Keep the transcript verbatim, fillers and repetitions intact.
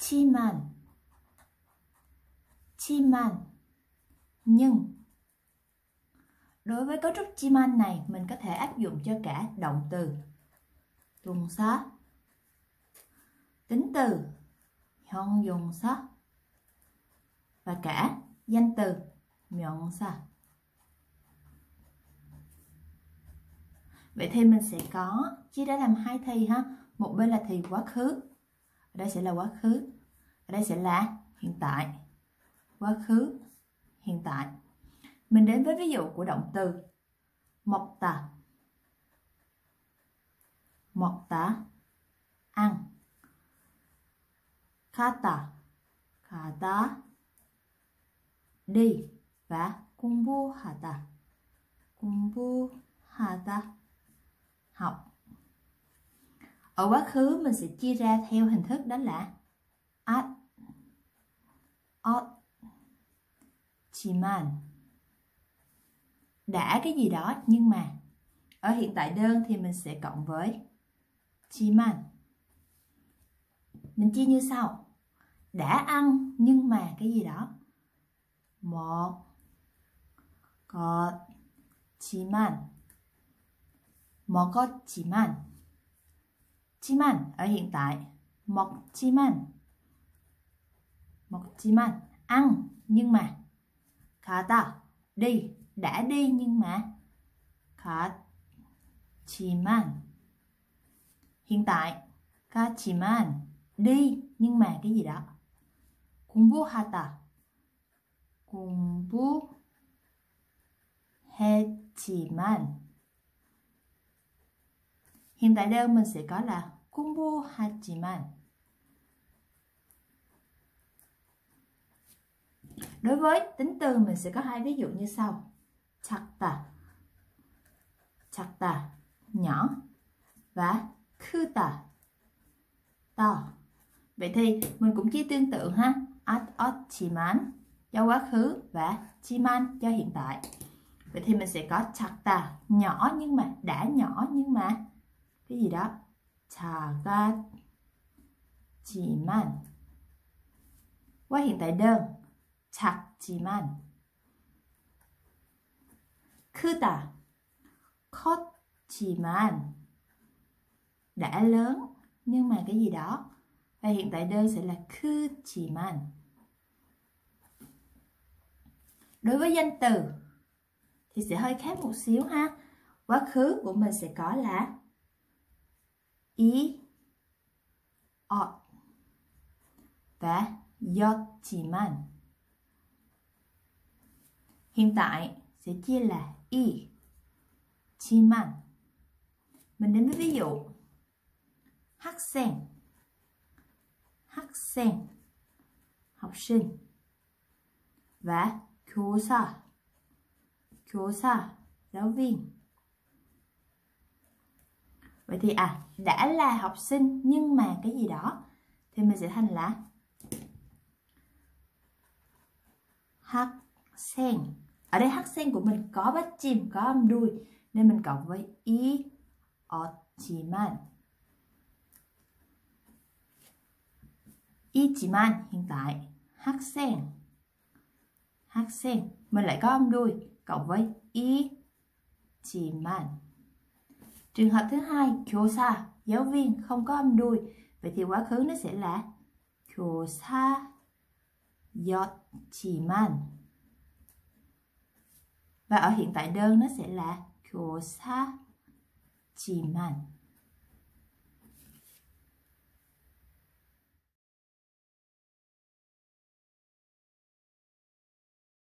치만, 치만, nhưng. Đối với cấu trúc chiman này, mình có thể áp dụng cho cả động từ 동사, tính từ 형용사 và cả danh từ 명사. Vậy thì mình sẽ có chia ra làm hai thì ha. Một bên là thì quá khứ, ở đây sẽ là quá khứ, ở đây sẽ là hiện tại. Quá khứ, hiện tại. Mình đến với ví dụ của động từ 먹다, 먹다, ăn. 가다, 가다, đi. Và 공부하다, 공부하다, học. Ở quá khứ mình sẽ chia ra theo hình thức đó là at, 지만, đã cái gì đó nhưng mà. Ở hiện tại đơn thì mình sẽ cộng với 지만. Mình chia như sau: đã ăn nhưng mà cái gì đó. 먹었지만, 먹었지만, 지만 ở hiện tại. 먹지만, 먹지만, ăn nhưng mà. 가다, đi, đã đi nhưng mà. 갔지만, hiện tại. 갔지만, đi nhưng mà cái gì đó. 공부하다, 공부했지만. Hiện tại đơn mình sẽ có là 공부했지만. Đối với tính từ mình sẽ có hai ví dụ như sau: 작다, 작다, nhỏ, và 크다, to. Vậy thì mình cũng chia tương tự ha. 었지만 cho quá khứ và 지만 cho hiện tại. Vậy thì mình sẽ có 작다, nhỏ nhưng mà, đã nhỏ nhưng mà cái gì đó. 작았지만. Qua hiện tại đơn, 작지만. 크다, 컸지만, đã lớn nhưng mà cái gì đó. Và hiện tại đơn sẽ là 크지만. Đối với danh từ thì sẽ hơi khác một xíu ha. Quá khứ của mình sẽ có là 이, 엇 và 였지만. Hiện tại sẽ chia là 이, 지만. Mình đến với ví dụ: 학생, 학생, học sinh, và 교사, 교사, giáo viên. Vậy thì à, đã là học sinh nhưng mà cái gì đó thì mình sẽ thành là 학생. Ở đây 학생 của mình có bắt chìm, có âm đuôi nên mình cộng với 이, 었지만. 이지만 hiện tại. 학생, 학생 mình lại có âm đuôi cộng với 이지만. Trường hợp thứ hai, 교사, giáo viên không có âm đuôi. Vậy thì quá khứ nó sẽ là 교사였지만. Và ở hiện tại đơn nó sẽ là 교사지만.